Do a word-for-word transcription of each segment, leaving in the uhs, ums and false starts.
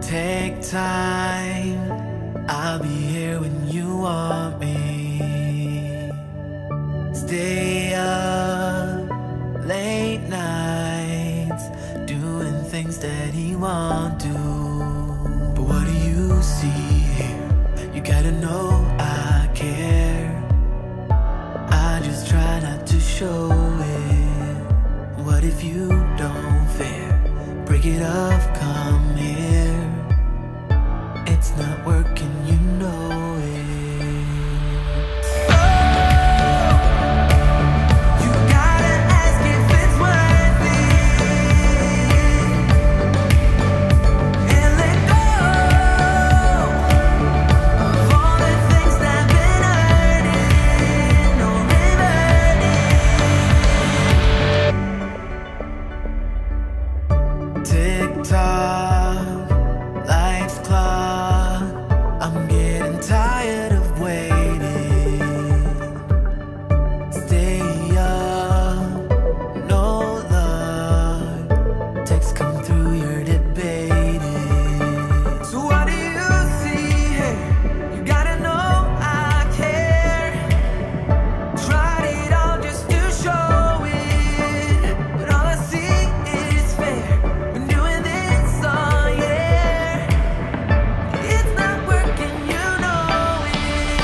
Take time, I'll be here when you want me. Stay up late nights, doing things that he won't do. But what do you see here? You gotta know I care. I just try not to show it. What if you don't fare? Break it off, come here. It's not working, you know it. You gotta ask if it's worth it, and let go of all the things that have been hurting or reverting. Tick tock, life's clock, I'm getting tired of waiting. Stay up, no luck. Texts come through, you're debating. So what do you see here? You gotta know I care. Tried it all just to show it, but all I see is fair. Been doing this all year. It's not working, you know it.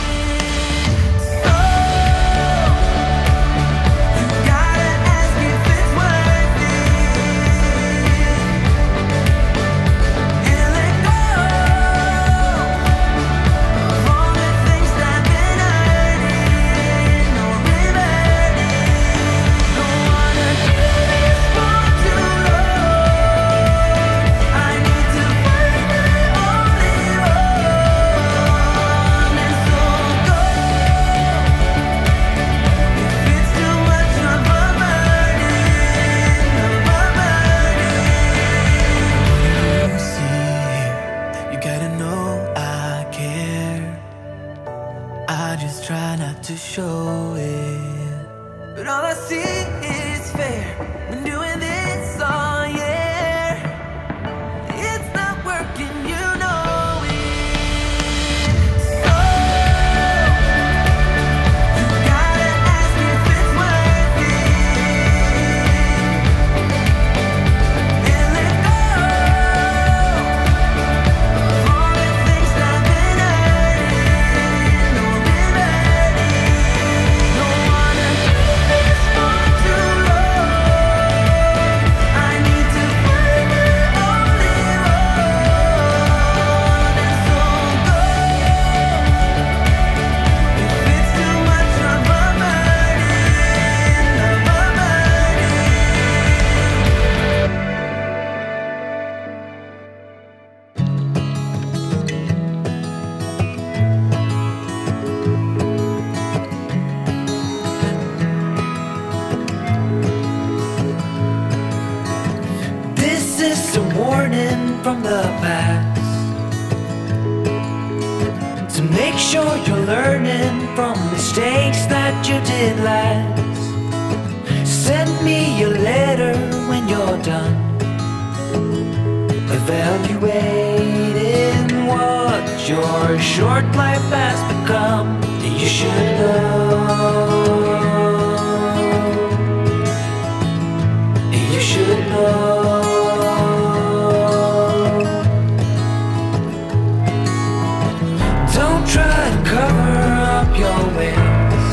So you gotta ask if it's worth it, and let go of all the things that have been hurting or reverting. Don't wanna do this for too long. I need to find my only one, and so go. If it's too much of a burden, of a burden. You see here, you gotta know I care. I just try not to show it, but all I see is fair. Been doing this all year. It's not working, you know it. So you gotta ask if it's worth it, and let go of all the things that have been hurting or reverting. Don't wanna do this for too long. I need to find my only one, and so go. If it's too much of a burden, of a burden. This is a warning from the past, to make sure you're learning from mistakes that you did last. Send me a letter when you're done, evaluating what your short life has become. You should know. You should know. Don't try to cover up your ways.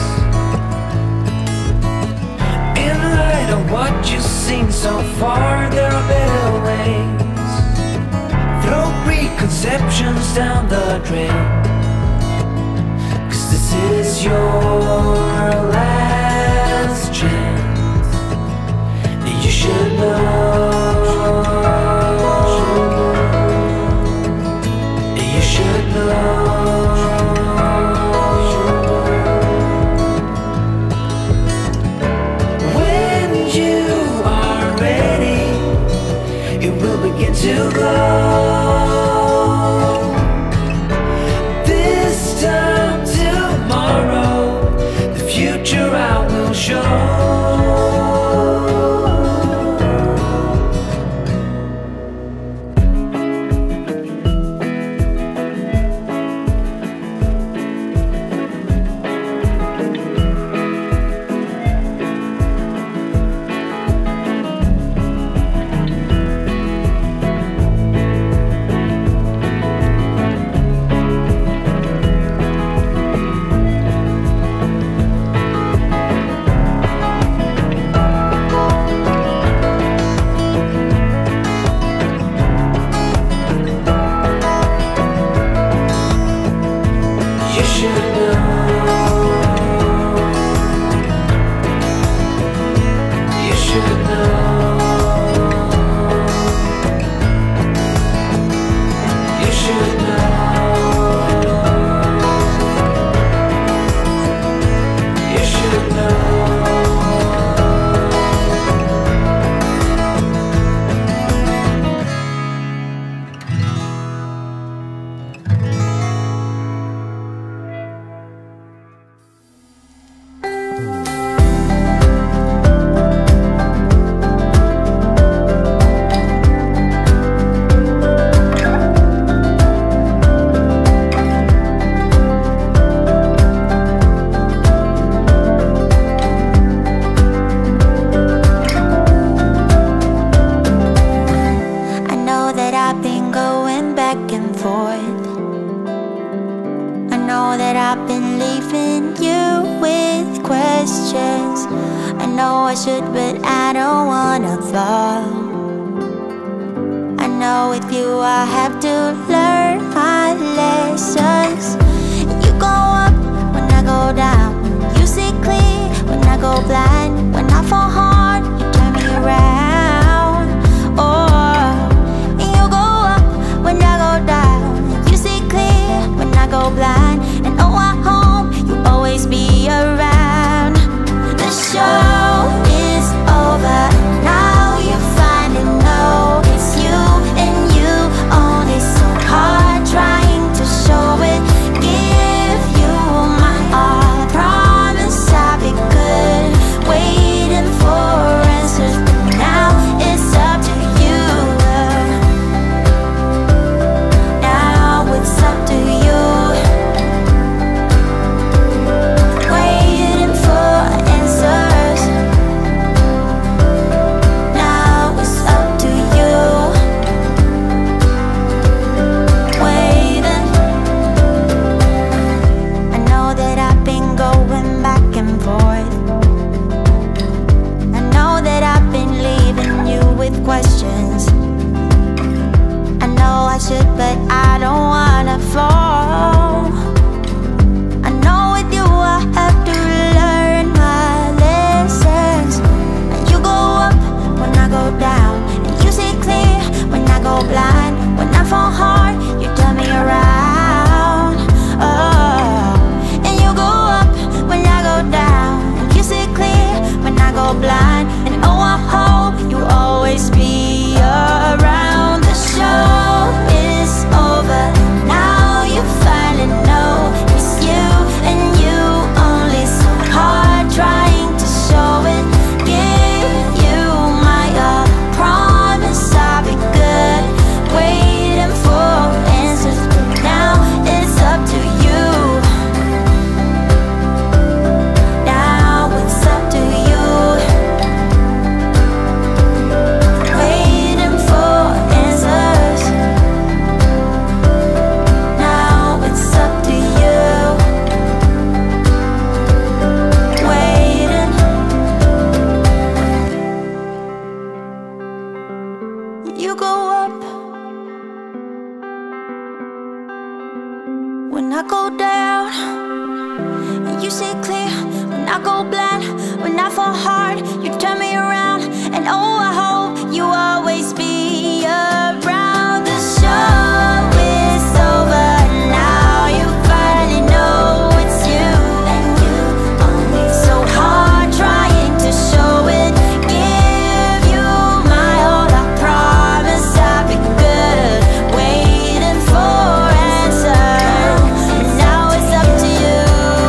In light of what you've seen so far, there are better ways. Throw preconceptions down the drain, 'cause this is your last chance. You should know. You should know. When you are ready, it will begin to glow. This time tomorrow, the future I will show. should know. You should know. I should, but I don't wanna fall. I know with you I have to learn my lessons. You go up when I go down. You see clear when I go blind. When I fall hard, you turn me around. Oh, and you go up when I go down. You see clear when I go blind. And oh, I hope you always be around. The show is over, now you finally know it's you and you only. So hard trying to show it, give you my all. Promise I'll be good, waiting for answers, but now it's up to you. Now it's up to you. Waiting for answers. Now it's up to you. Waiting. I know that I've been going back and forth. I know that I've been leaving you with questions. I know I should, but I don't wanna fall. I know with you I have to learn my lessons. And you go up when I go down, and you see clear when I go blind. When I fall hard, you turn me around. Oh, and you go up when I go down, and you see clear when I go blind. And oh, I hope you always be around. The show is over, now you finally know it's you and you only. So hard trying to show it, give you my all. Promise I'll be good, waiting for answers, but now it's up to you. Now it's up to you. Waiting for answers. Now it's up to you. Waiting. You go up when I go down, and you see clear when I go blind. When I fall hard, you turn me around. And oh, I hope you always be around. The show is over, now you finally know it's you and you only. So hard trying to show it, give you my all. I promise I'll be good, waiting for answers. And now it's up to you.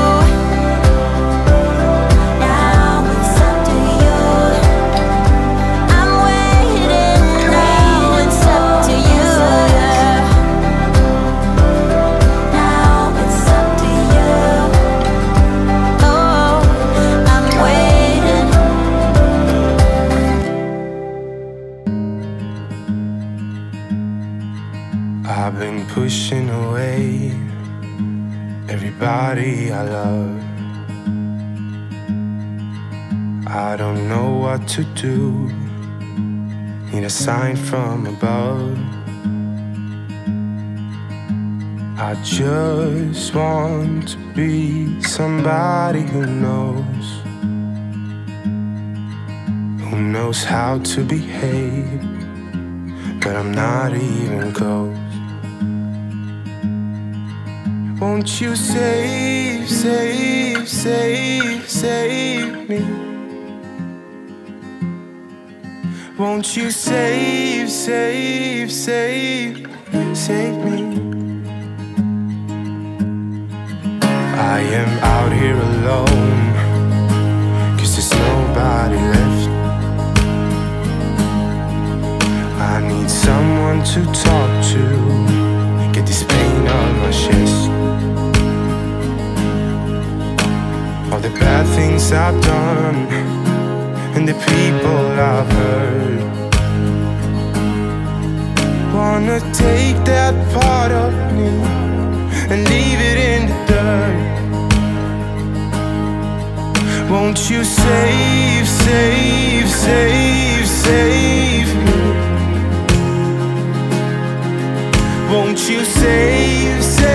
Now it's up to you. I'm waiting, now it's up to you. Now it's up to you. Oh, I'm waiting. I've been pushing away everybody I love. I don't know what to do, need a sign from above. I just want to be somebody who knows, who knows how to behave, but I'm not even close. Won't you save, save, save, save me? Won't you save, save, save, save me? I am out here alone, 'cause there's nobody left. I need someone to talk to, get this pain on my chest. All the bad things I've done and the people I've hurt, wanna take that part of me and leave it in the dirt. Won't you save, save, save, save me? Won't you save, save